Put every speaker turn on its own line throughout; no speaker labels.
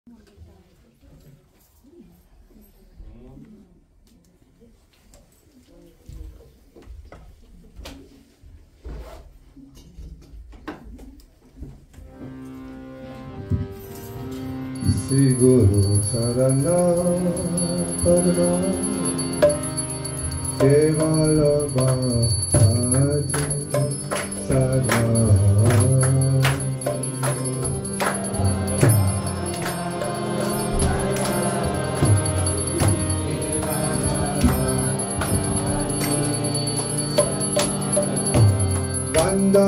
Sri Guru Sarana Parva Kevala Bhaji Sada Vanda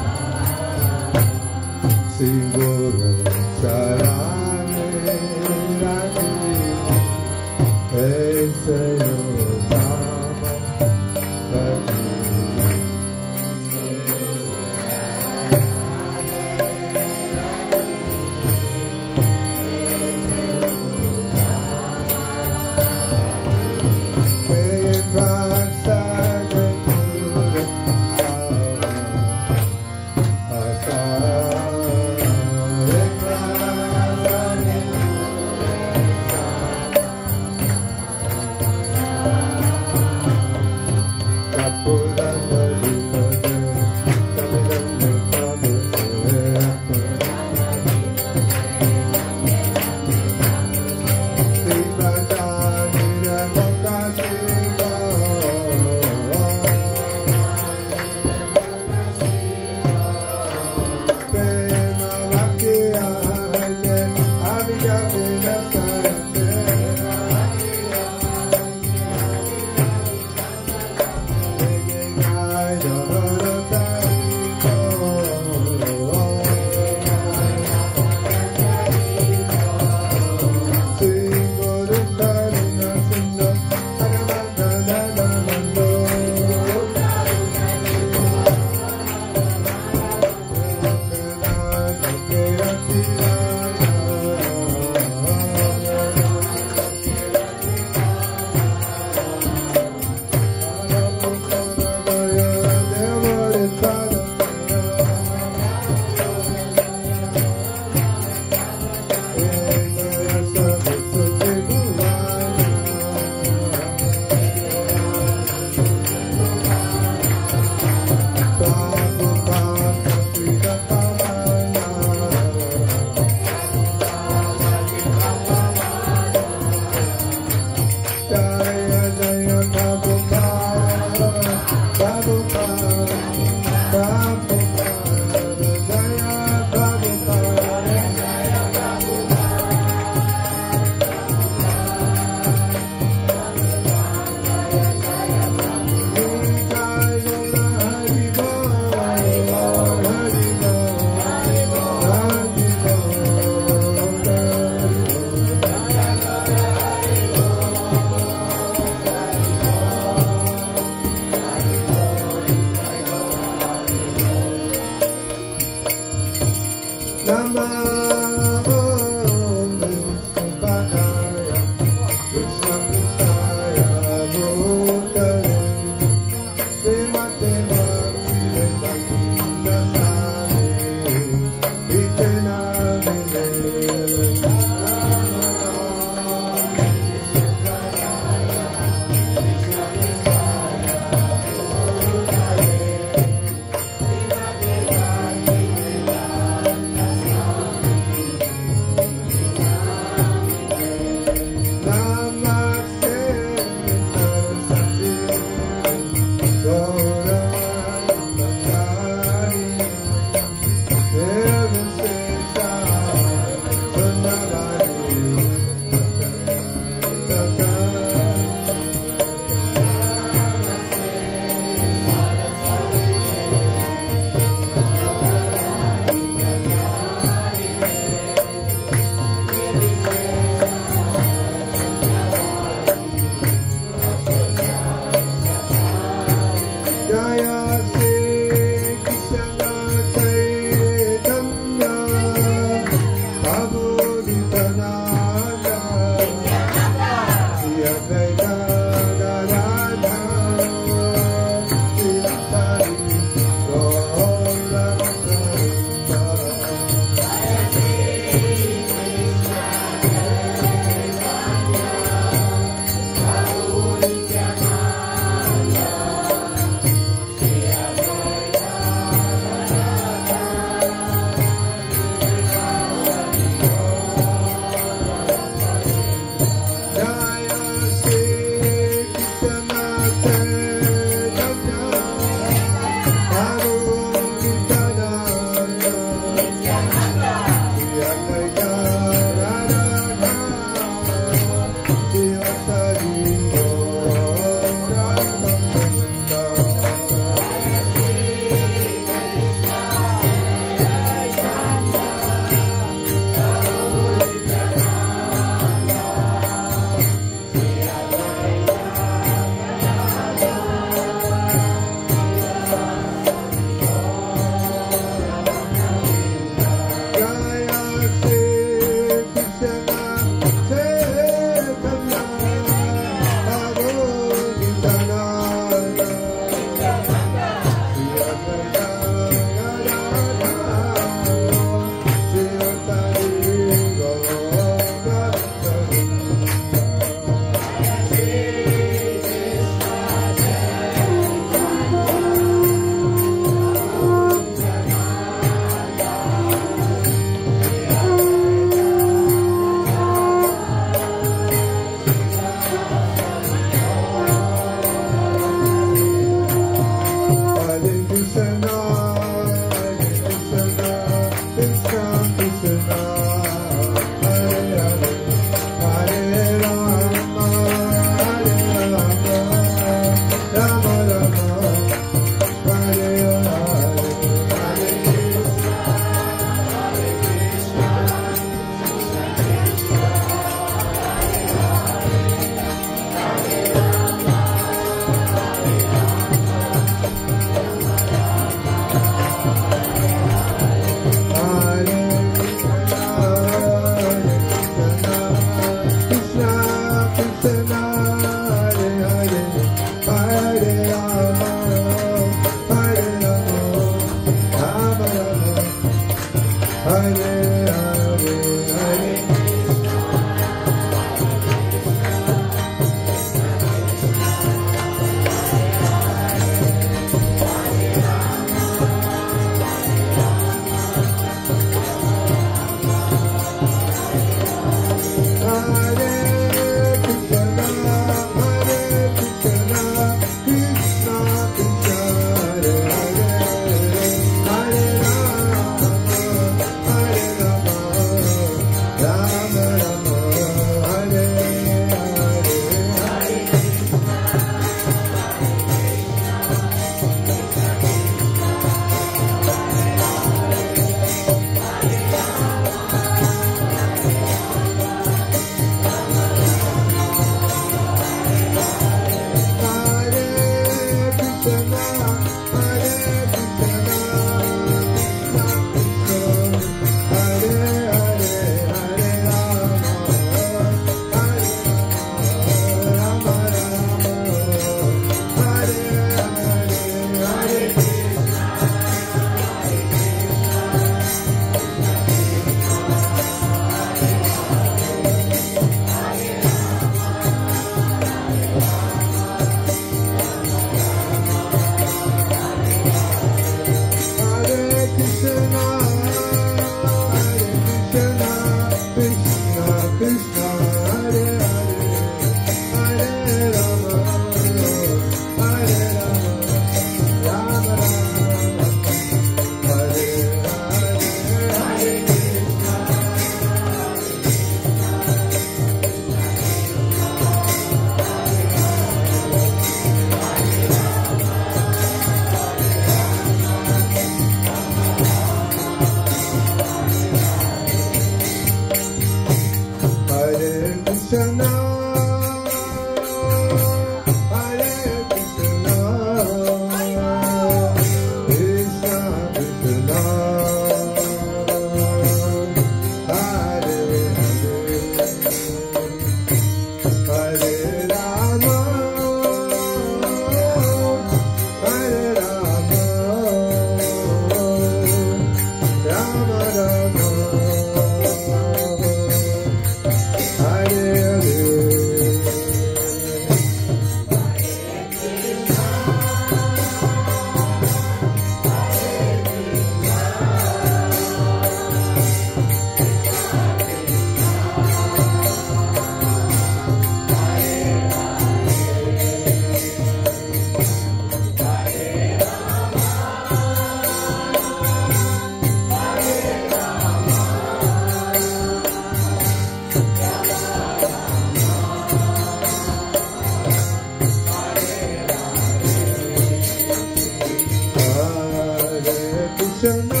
Krishna,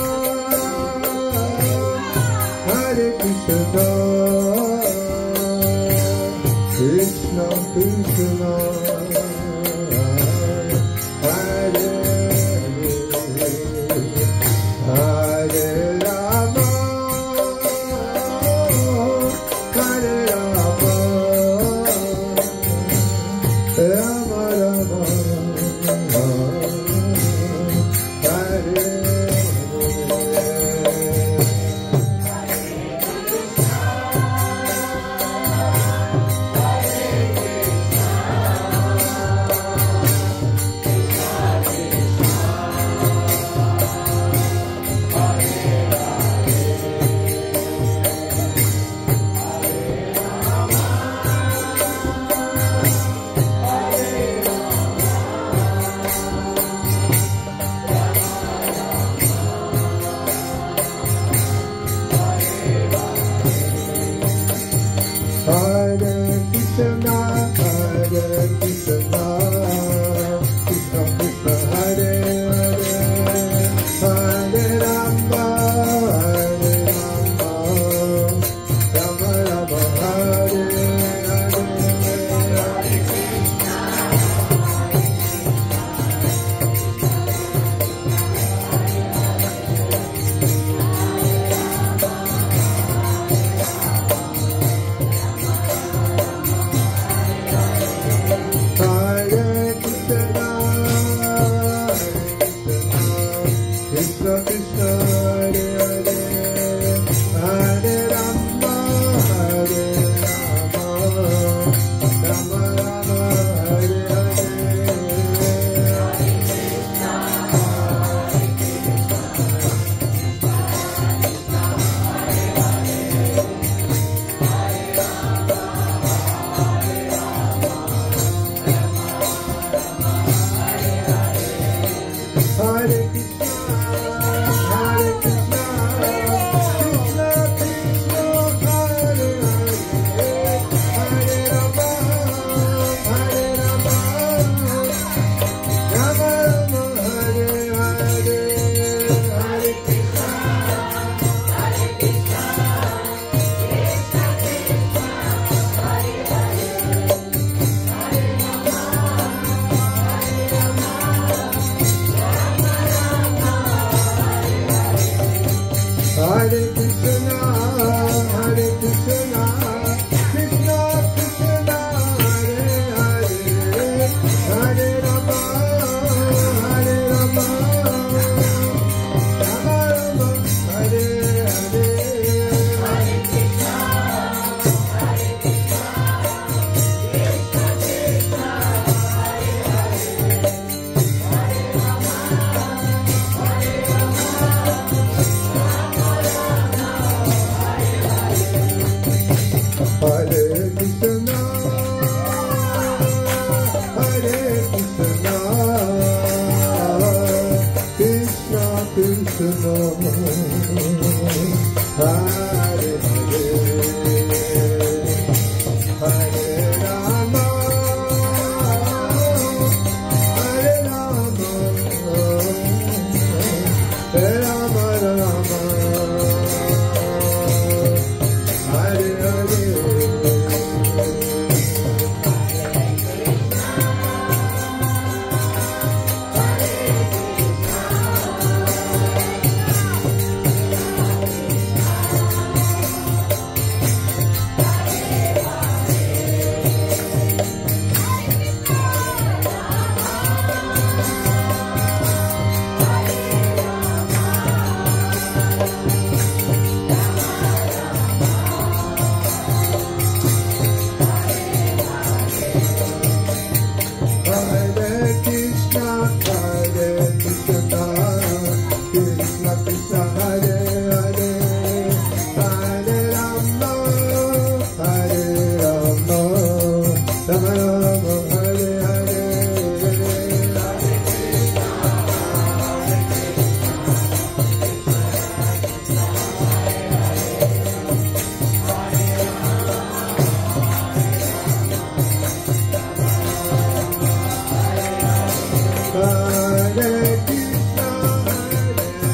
Hare Krishna, Krishna Krishna, Hare Hare, Hare Rama, Hare Rama, Rama Rama, Hare Krishna, Hare Krishna, Krishna Krishna, Hare Hare, Hare Rama, Hare Rama, Rama Rama, Hare Hare, Hare Krishna, Krishna Krishna, Hare Hare, Hare Rama, Hare Rama, Rama Rama, Hare Hare, Hare Krishna, Hare Krishna, Krishna Krishna, Hare Hare, Hare Rama, Hare Rama, Rama Rama, Hare Hare, Hare Krishna, Hare Krishna, Krishna Krishna, Hare Hare, Hare Rama, Hare Rama, Hare Krishna, Hare Krishna, Krishna Krishna, Hare Hare, Hare Rama, Hare Rama, Rama Rama, Hare Hare, Hare Krishna, Hare Krishna, Krishna Krishna, Hare Hare, Hare Rama, Hare Rama, Hare Krishna, Hare Krishna, Krishna Krishna, Hare Hare, Hare Rama, Hare Rama, Rama Rama, Hare Hare. Hare Krishna, Hare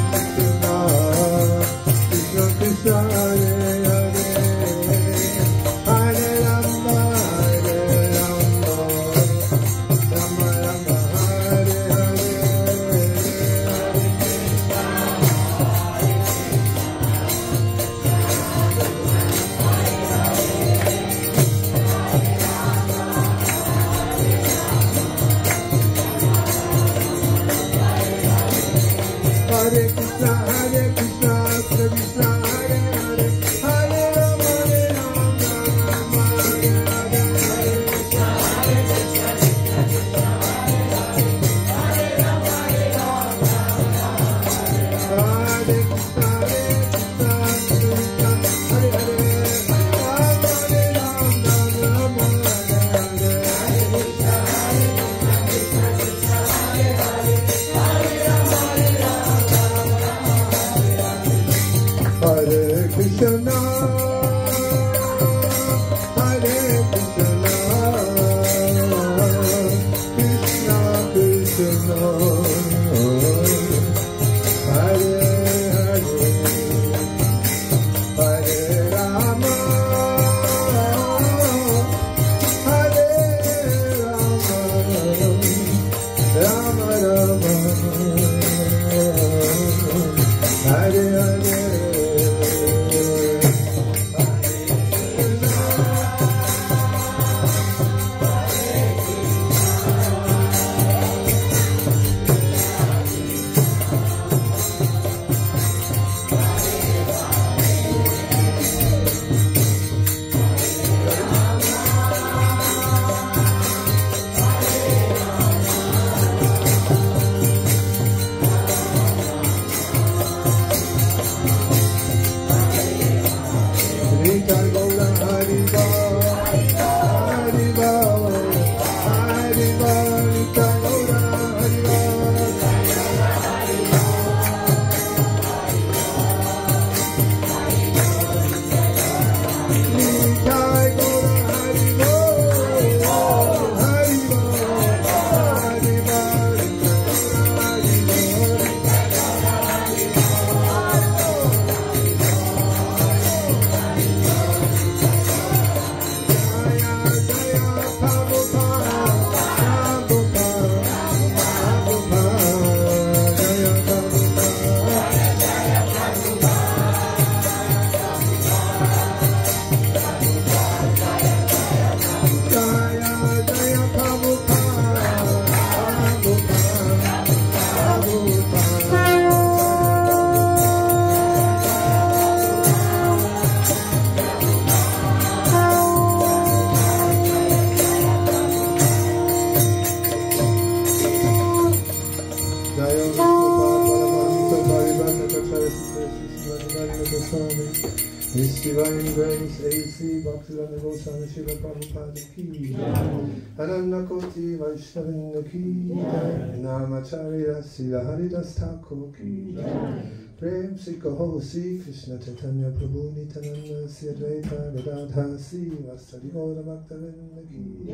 His Divine Grace A.C. Bhaktivedanta Goswami Srila Prabhupada Ki Ananda Koti Vaishnavinda Ki Namacharya Srila Haridas Thakur Ki Prem Sri Kaho Sri Krishna Chaitanya Prabhu Nityananda Sri Advaita Gadadha Sri Vasari Gaura Bhaktavinda Ki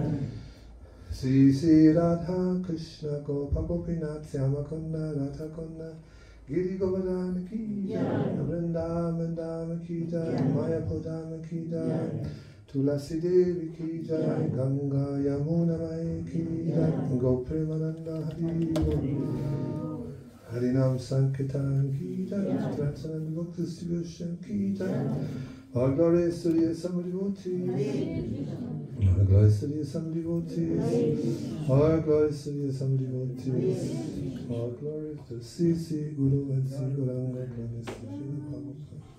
Sri Sri Radha Krishna Gopa Gopinath Syamakunda Radha Kunda Giri Govardhana Ki Jai, Vrindavan Dhama Ki Jai, Mayapur Ki Jai, Tulasi Devi Ki Jai, Ganga Yamuna Mai Ki Jai, Gopremananda Hari Harinam Sankirtan Ki Jai, Transcendental Book Distribution Ki Jai, All glories to the Assembled Devotees, all glories to the Assembled Devotees, all glories to the Assembled Devotees, all glories to Sri Guru and Sri Gauranga Prabhupada.